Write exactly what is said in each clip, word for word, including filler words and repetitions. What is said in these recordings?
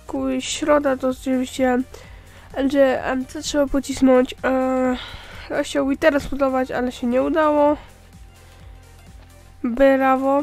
początku środa to oczywiście L G M C trzeba pocisnąć. Eee, chciał i teraz budować, ale się nie udało. Brawo.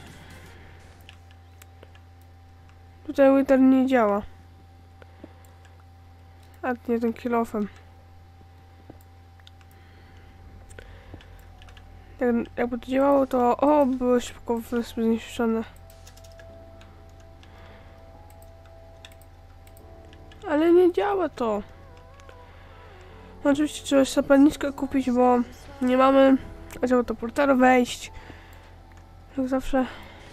Tutaj Wither nie działa. A nie tym kilofem. Jak, jakby to działało, to o, było szybko zniszczone. Ale nie działa to. No, oczywiście trzeba zapalniczkę kupić, bo nie mamy. Trzeba do portalu wejść. Jak zawsze.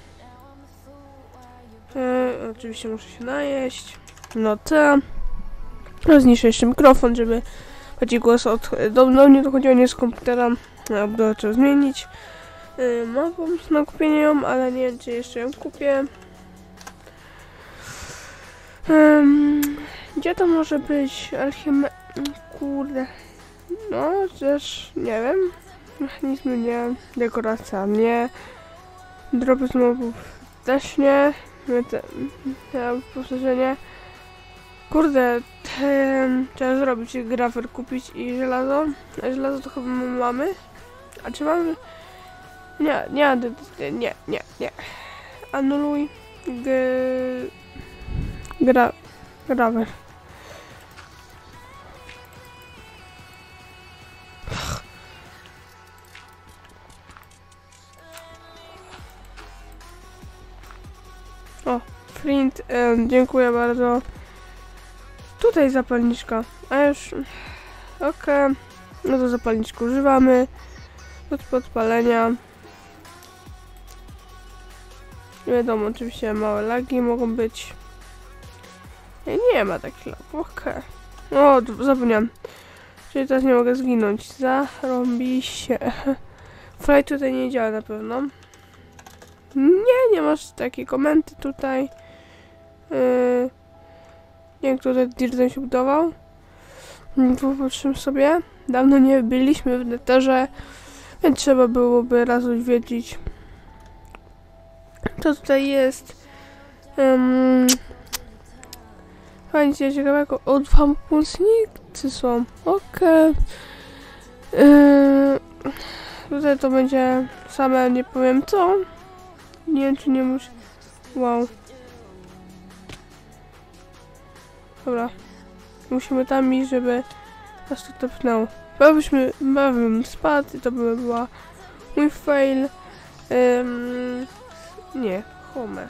E, oczywiście muszę się najeść. No to. Zniszczę jeszcze mikrofon, żeby bardziej głos od, do, do mnie dochodziło, nie z komputera. No, trzeba zmienić. E, mam pomysł na kupienie ją, ale nie wiem, czy jeszcze ją kupię. Um, gdzie to może być? Alchemy... Kurde. No, też nie wiem. Mechanizmy nie. Dekoracja nie. Dropy z mobów też nie. Te, te wyposażenie. Kurde. Te, trzeba zrobić grafer, kupić i żelazo. A żelazo to chyba mamy. A czy mamy? Nie, nie, nie, nie, nie. Anuluj. G... Gra... Grawer. O, print, um, dziękuję bardzo. Tutaj zapalniczka, a już... Okej, okay. No to zapalniczkę używamy. Od podpalenia. Nie wiadomo, oczywiście małe lagi mogą być. Nie, nie ma takich lagów, okej. Okay. O, zapomniałam. Czyli teraz nie mogę zginąć. Zarąbi się. Fly tutaj nie działa na pewno. Nie, nie masz takiej komenty tutaj. Yy, nie wiem, kto tutaj Dirtem się budował. Popatrzymy sobie. Dawno nie byliśmy w Netherze, więc trzeba byłoby raz odwiedzić. Co tutaj jest? Um, Fajnie ciekawego. O, dwa pomocnicy są. Okej. Okay. Yy, tutaj to będzie same, nie powiem co. Nie wiem, czy nie muszę. Wow. Dobra. Musimy tam iść, żeby nas to tepnęło. Bo byśmy, bym spadł i to by była mój fail. Um, nie, home.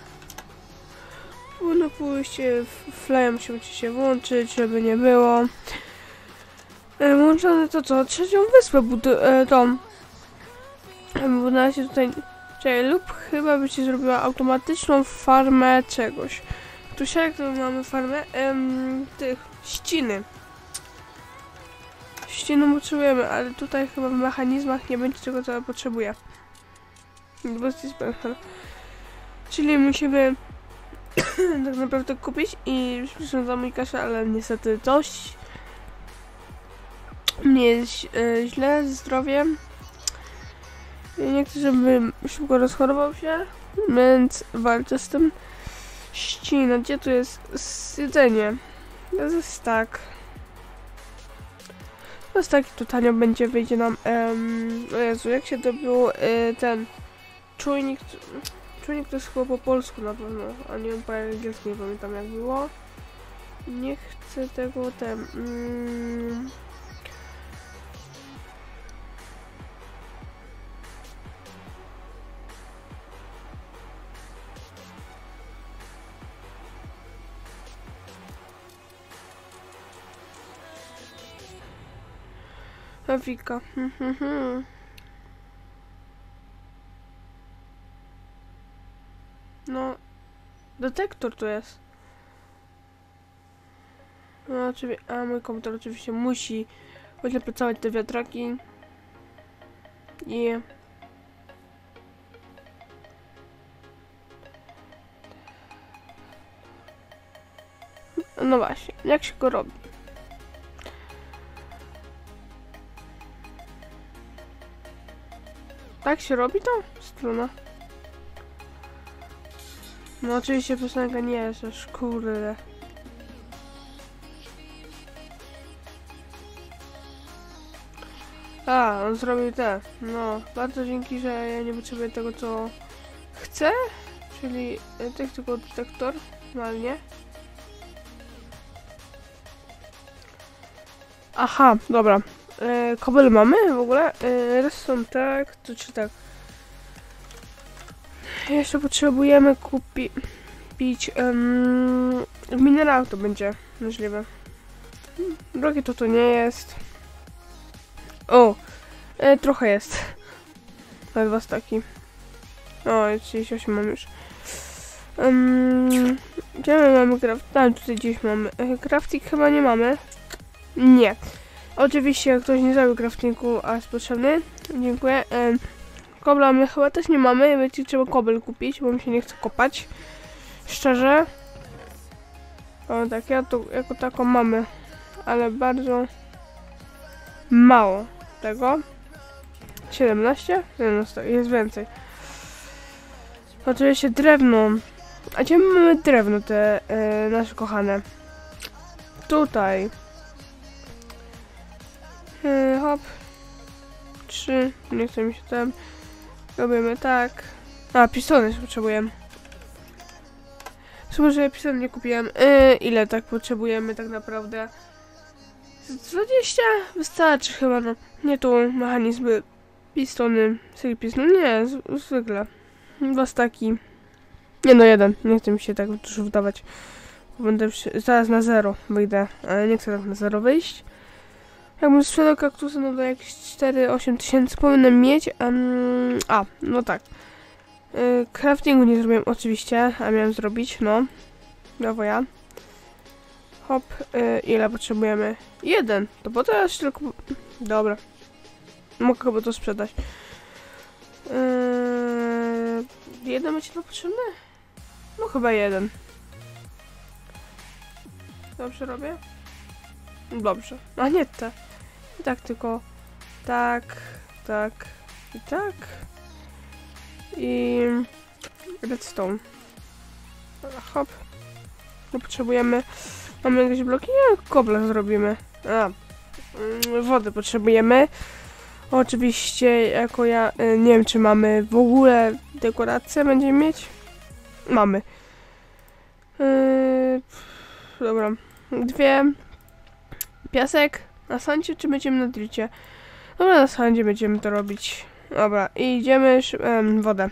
No pójście, flyem musimy się włączyć, żeby nie było. E, włączone to co? Trzecią wyspę budu... E, tą. Budowa się tutaj... Czekaj, lub chyba by się zrobiła automatyczną farmę czegoś. Tu się jak to mamy farmę? Em, tych ściny. Ściny potrzebujemy, ale tutaj chyba w mechanizmach nie będzie tego, co potrzebuje. Czyli musimy tak naprawdę kupić i przyszłam za mój kaszę, ale niestety dość mnie jest e, źle ze zdrowiem. Nie chcę, żebym szybko rozchorował się, więc walczę z tym. Ścina, gdzie tu jest jedzenie? To jest tak. To jest tak, tu tanio będzie, wyjdzie nam. Um, o Jezu, jak się to było y, ten czujnik. Czujnik to jest chyba po polsku na pewno, a nie po angielsku, nie pamiętam jak było. Nie chcę tego ten. Mm. Afika. No, detektor tu jest. No, oczywiście, a mój komputer oczywiście musi pracować te wiatraki. I no właśnie, jak się go robi? Tak się robi to? Struna. No oczywiście piosenka nie jest aż kurde. A, on zrobił te. No, bardzo dzięki, że ja nie potrzebuję tego, co chcę. Czyli tych tylko detektor, normalnie. Aha, dobra. E, kobel mamy w ogóle? E, redstone tak, to czy tak? Jeszcze potrzebujemy kupić... Pić... Um, w minerałach to będzie możliwe. Drogie to to nie jest. O! E, trochę jest. Na dwa staki. O, trzydzieści osiem mam już. Um, gdzie my mamy craft? Tam tutaj gdzieś mamy. E, crafting chyba nie mamy. Nie. Oczywiście, jak ktoś nie zrobił craftingu, a jest potrzebny. Dziękuję. E, kobla my chyba też nie mamy. Wiecie, trzeba kobel kupić, bo mi się nie chce kopać. Szczerze. O, tak, ja tu jako taką mamy. Ale bardzo mało tego. siedemnaście? siedemnaście, jest więcej. Oczywiście drewno. A gdzie my mamy drewno te e, nasze kochane? Tutaj. E, hop. Trzy. Nie chce mi się tam. Robimy tak. A, pistony potrzebujemy. Słuchaj, że ja pistony nie kupiłem. E, ile tak potrzebujemy tak naprawdę? dwadzieścia? Wystarczy chyba, no. Nie tu mechanizmy. Pistony. Serii pistony? Nie, z, zwykle. Dwa staki. Nie no, jeden. Nie chcę mi się tak dużo wydawać. Będę przy... zaraz na zero wyjdę, ale nie chcę tak na zero wyjść. Jakbym sprzedał kaktusy, no to jakieś cztery osiem tysięcy powinienem mieć. Um, a, no tak. Yy, craftingu nie zrobiłem oczywiście, a miałem zrobić, no. Brawo ja. Hop, yy, ile potrzebujemy? Jeden. To po to jeszcze tylko... Dobra. Mogę chyba to sprzedać. Yy, jeden macie to potrzebne? No chyba jeden. Dobrze robię? Dobrze. A nie te. I tak tylko. Tak, tak i tak. I redstone. Dobra, hop. No potrzebujemy. Mamy jakieś bloki? Nie, kobla zrobimy. A. Wody potrzebujemy. Oczywiście, jako ja nie wiem, czy mamy w ogóle dekorację będziemy mieć. Mamy. Yy, dobra. Dwie. Piasek. Na sandzie, czy będziemy na drilcie? Dobra, na sandzie będziemy to robić. Dobra, i idziemy em, wodę.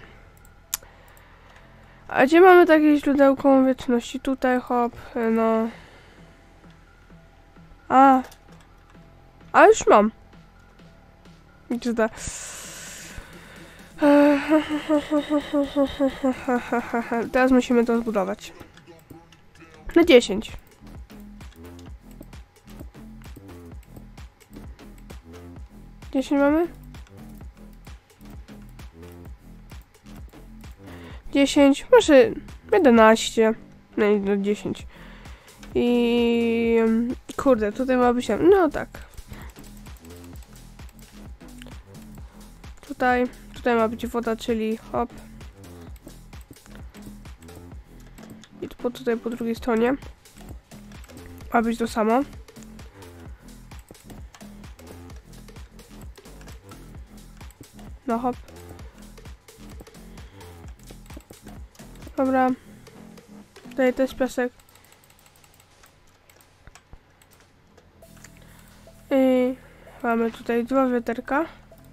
A gdzie mamy takie źródełko wieczności? Tutaj, hop, no. A. A już mam. Gdzie teraz musimy to zbudować. Na dziesięć. dziesięć mamy? dziesięć, może jedenaście. No i do dziesięć. I kurde, tutaj ma być. No tak. Tutaj, tutaj ma być woda, czyli hop. I po, tutaj po drugiej stronie ma być to samo. No hop. Dobra. Tutaj też piasek. I mamy tutaj dwa wiaderka.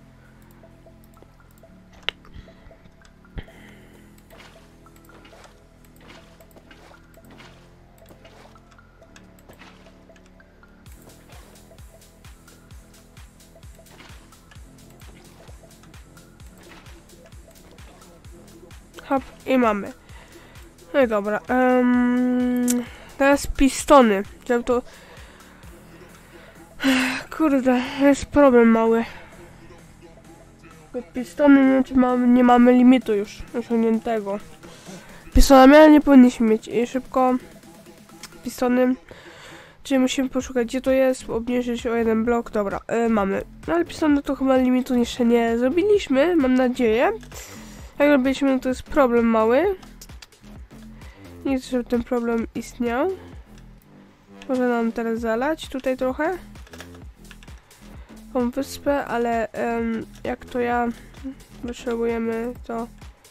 Hop, i mamy. No i dobra. Um, teraz pistony. Żeby to... Kurde, jest problem mały. Pistony nie, czy mamy, nie mamy limitu już osiągniętego. Pistonami, ale nie powinniśmy mieć. I szybko pistony. Czyli musimy poszukać, gdzie to jest, obniżyć o jeden blok. Dobra, y, mamy. No ale pistony to chyba limitu jeszcze nie zrobiliśmy, mam nadzieję. Jak robiliśmy, to jest problem mały. Nie chcę, żeby ten problem istniał. Może nam teraz zalać tutaj trochę tą wyspę, ale um, jak to ja potrzebujemy, to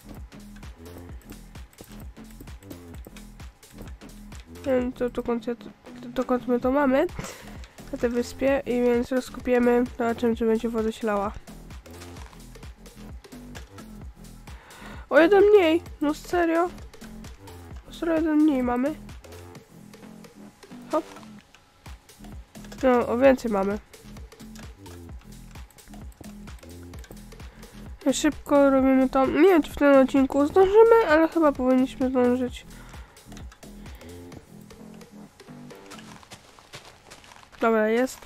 nie wiem, to dokąd, ja to, dokąd my to mamy na tej wyspie, i więc rozkopiemy, zobaczymy, czy będzie woda się lała. O, jeden mniej! No serio? Serio, jeden mniej mamy. Hop. No, o więcej mamy. Szybko robimy to. Nie wiem, czy w tym odcinku zdążymy, ale chyba powinniśmy zdążyć. Dobra, jest.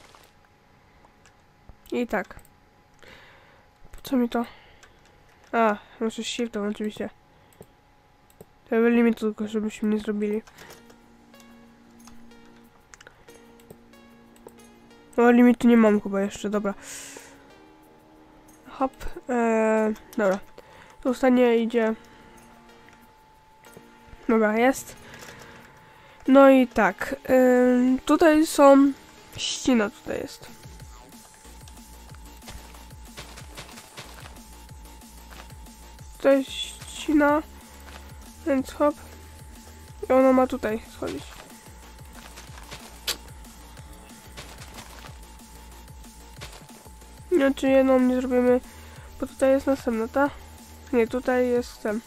I tak. Po co mi to? A, muszę shiftem oczywiście. Level limit tylko, żebyśmy nie zrobili. No, limitu nie mam chyba jeszcze, dobra. Hop, eee, dobra. Tu stanie idzie. Dobra, jest. No i tak, yy, tutaj są, ścina tutaj jest. Tutaj ścina, więc hop. I ona ma tutaj schodzić. No, czy jedną nie zrobimy, bo tutaj jest następna, ta? Nie, tutaj jest ten.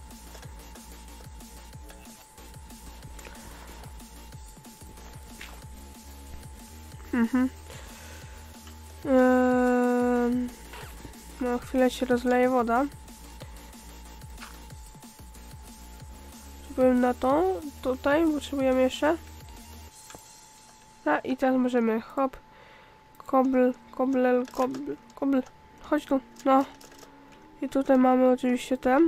Mhm. Eee, no, chwilę się rozleje woda. Potrzebujemy na to, tutaj potrzebujemy jeszcze. A, i teraz możemy, hop. Kobl, koblel, kobl, kobl. Chodź tu, no. I tutaj mamy oczywiście ten.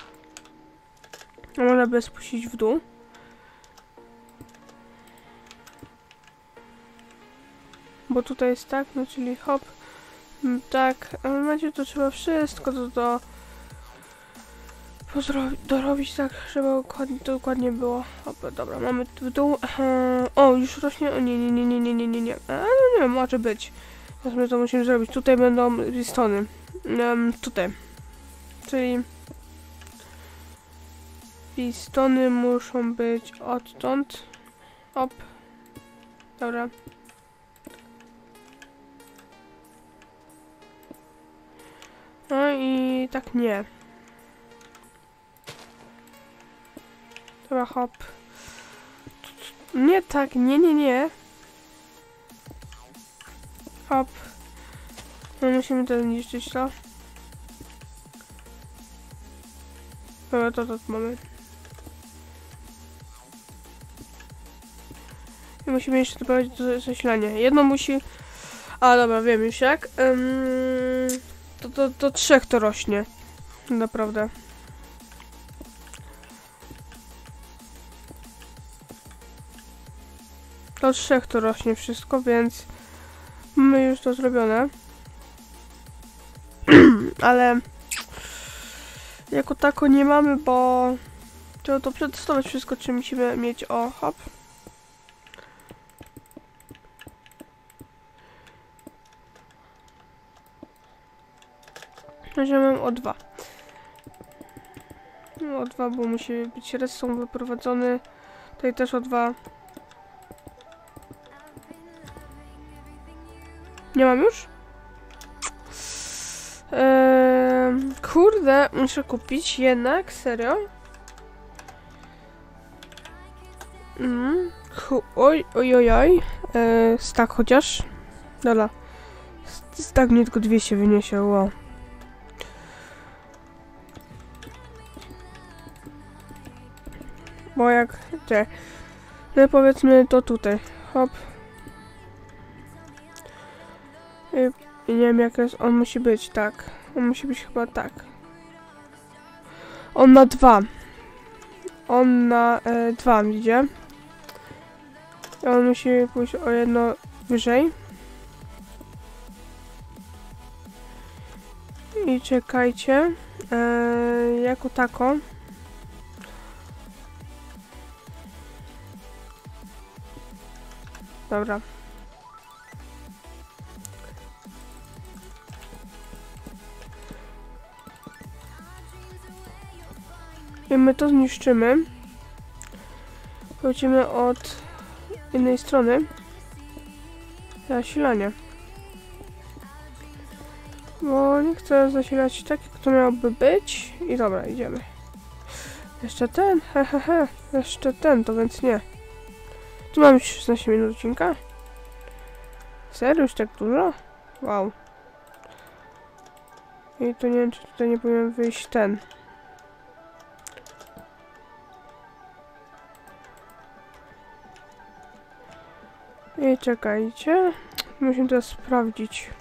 Można by spuścić w dół. Bo tutaj jest tak, no czyli hop. Tak, a macie to trzeba wszystko to, to dorobić tak, żeby dokładnie, dokładnie było. Hop, dobra, mamy w dół. O, już rośnie. O nie, nie, nie, nie, nie, nie, nie, nie. A, no nie wiem, może być. Teraz my to musimy zrobić. Tutaj będą pistony. Um, tutaj. Czyli pistony muszą być odtąd. Hop. Dobra. No i tak nie. Dobra, hop. Nie tak, nie, nie, nie. Hop. No musimy to zniszczyć to. Dobra, to, to mamy. I musimy jeszcze doprowadzić do zasilania. Jedno musi... A, dobra, wiem już jak. Um, to, to, to trzech to rośnie. Naprawdę. Do trzech to rośnie wszystko, więc mamy już to zrobione. Ale jako tako nie mamy, bo trzeba to przetestować wszystko, czy musimy mieć o hop. Weźmiemy o dwa. O dwa, bo musi być redstone wyprowadzony. Tutaj też o dwa. Nie mam już? Eee, kurde, muszę kupić jednak, serio? Mm, oj, oj, oj, oj. Eee, stak chociaż. Dobra. Stak mnie tylko dwieście wyniesie, wow. Bo jak... Te, no powiedzmy to tutaj. Hop. I nie wiem jak jest, on musi być tak. On musi być chyba tak. On na dwa. On na e, dwa idzie. I on musi pójść o jedno wyżej. I czekajcie. E, jako tako. Dobra. I my to zniszczymy. Wrócimy od innej strony. Zasilanie. Bo nie chcę zasilać tak, jak to miałoby być. I dobra, idziemy. Jeszcze ten? Hehehe. He, he. Jeszcze ten, to więc nie. Tu mamy szesnaście minut odcinka. Serio? Już tak dużo? Wow. I to nie wiem, czy tutaj nie powinien wyjść ten. I czekajcie. Musimy teraz sprawdzić.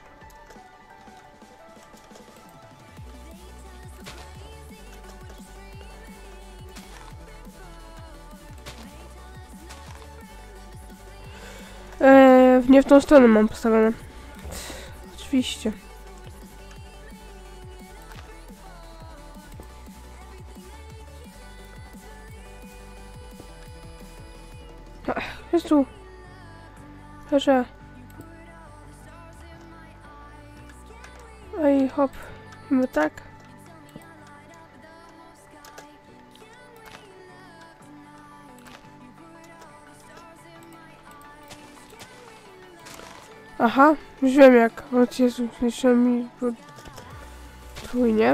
Eee, nie w tą stronę mam postawione. Oczywiście. Jest tu. Że. Ej, hop. Mamy tak. Aha, już wiem jak. O Jezu, jeszcze mi podwójnie.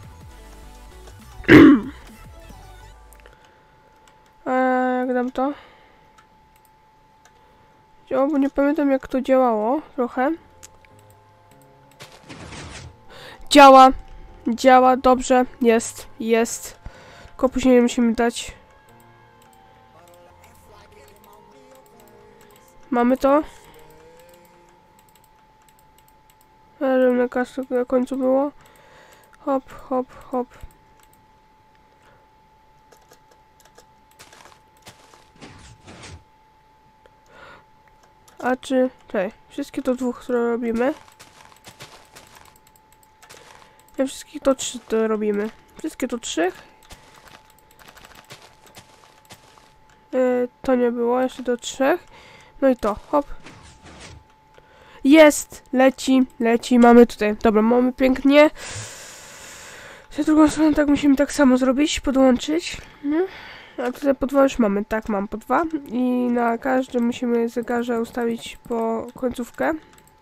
A jak dam to? O, bo nie pamiętam jak to działało trochę. Działa. Działa, dobrze. Jest, jest. Tylko później musimy dać. Mamy to. Żeby na, na końcu było. Hop, hop, hop. A czy... Czekaj, wszystkie to dwóch, które robimy. Ja wszystkich to trzy to robimy. Wszystkie to trzy. Yy, to nie było, jeszcze do trzech. No i to, hop. Jest! Leci, leci, mamy tutaj. Dobra, mamy pięknie. Z drugą stroną tak musimy tak samo zrobić, podłączyć. No. A tutaj po dwa już mamy, tak mam po dwa. I na każdym musimy zegarze ustawić po końcówkę.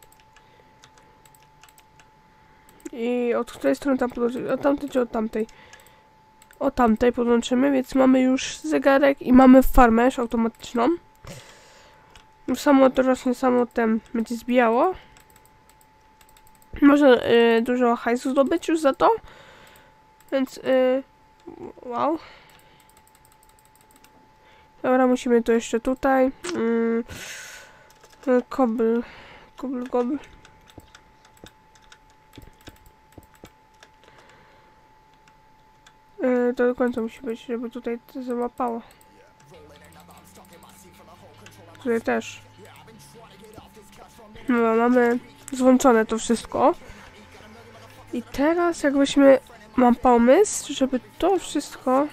I od której strony tam podłączyć? Od tamtej czy od tamtej? Od tamtej podłączymy, więc mamy już zegarek i mamy farmę już automatyczną. Już samo to rośnie, samo tem będzie zbijało. Można y, dużo hajsu zdobyć już za to. Więc y, wow. Dobra, musimy to jeszcze tutaj. Mm, kobl. Kobl, kobl. Yy, to do końca musi być, żeby tutaj to załapało. Tutaj też. No, mamy złączone to wszystko. I teraz jakbyśmy... Mam pomysł, żeby to wszystko...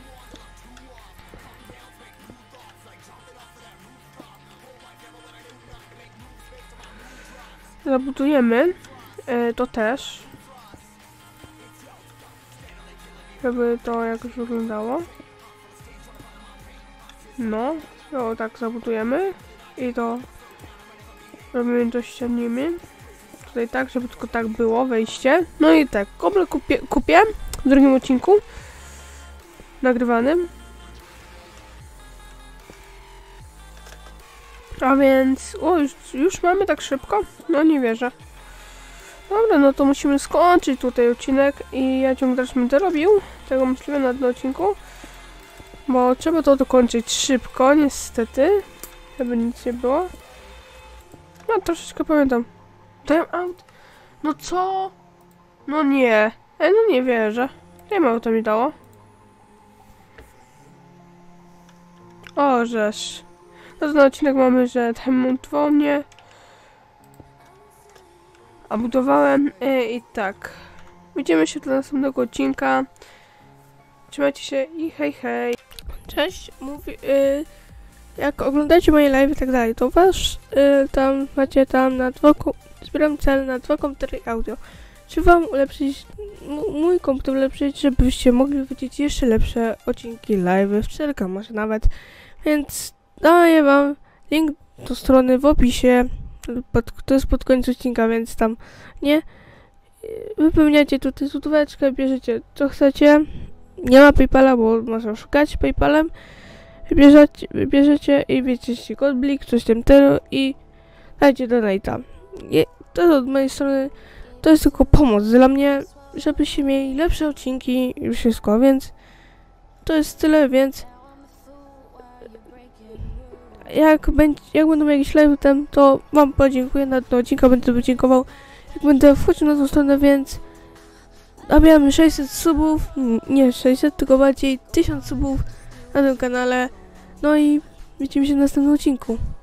Zabudujemy. Yy, to też. Żeby to jakoś wyglądało. No. To tak zabudujemy. I to... Robimy to ścianimy. Tutaj tak, żeby tylko tak było wejście. No i tak, koble kupię, kupię w drugim odcinku nagrywanym. A więc, o już, już mamy tak szybko? No nie wierzę. Dobra, no to musimy skończyć tutaj odcinek i ja ciągle też będę robił tego możliwe na tym odcinku. Bo trzeba to dokończyć szybko, niestety. Żeby nic nie było. No troszeczkę pamiętam. Time out? No co? No nie. Ej, no nie wierzę. Nie ma to mi dało. O, żeż. No to na odcinek mamy, że demontował mnie. A budowałem yy, i tak. Widzimy się do następnego odcinka. Trzymajcie się i hej hej. Cześć, mówi, yy, jak oglądacie moje live i tak dalej, to wasz, y, tam macie tam na dwa, zbieram cel na dwa komputery audio. Czy wam ulepszyć, mój komputer ulepszyć, żebyście mogli widzieć jeszcze lepsze odcinki live, w cztery K może nawet. Więc daję wam link do strony w opisie, pod, to jest pod koniec odcinka, więc tam nie. Wypełniacie tutaj złotóweczkę, bierzecie co chcecie. Nie ma PayPala, bo można szukać PayPalem. Wybierzecie, wybierzecie i wiecie kod blik, coś tam tylu i dajcie donate'a. To jest od mojej strony, to jest tylko pomoc dla mnie, żebyście mieli lepsze odcinki i wszystko, więc to jest tyle, więc jak, będzie, jak będą jakieś live tam, to wam podziękuję na ten odcinek, będę podziękował, jak będę wchodził na tą stronę, więc nabijamy sześćset subów, nie sześćset, tylko bardziej tysiąc subów na tym kanale. No i widzimy się w następnym odcinku.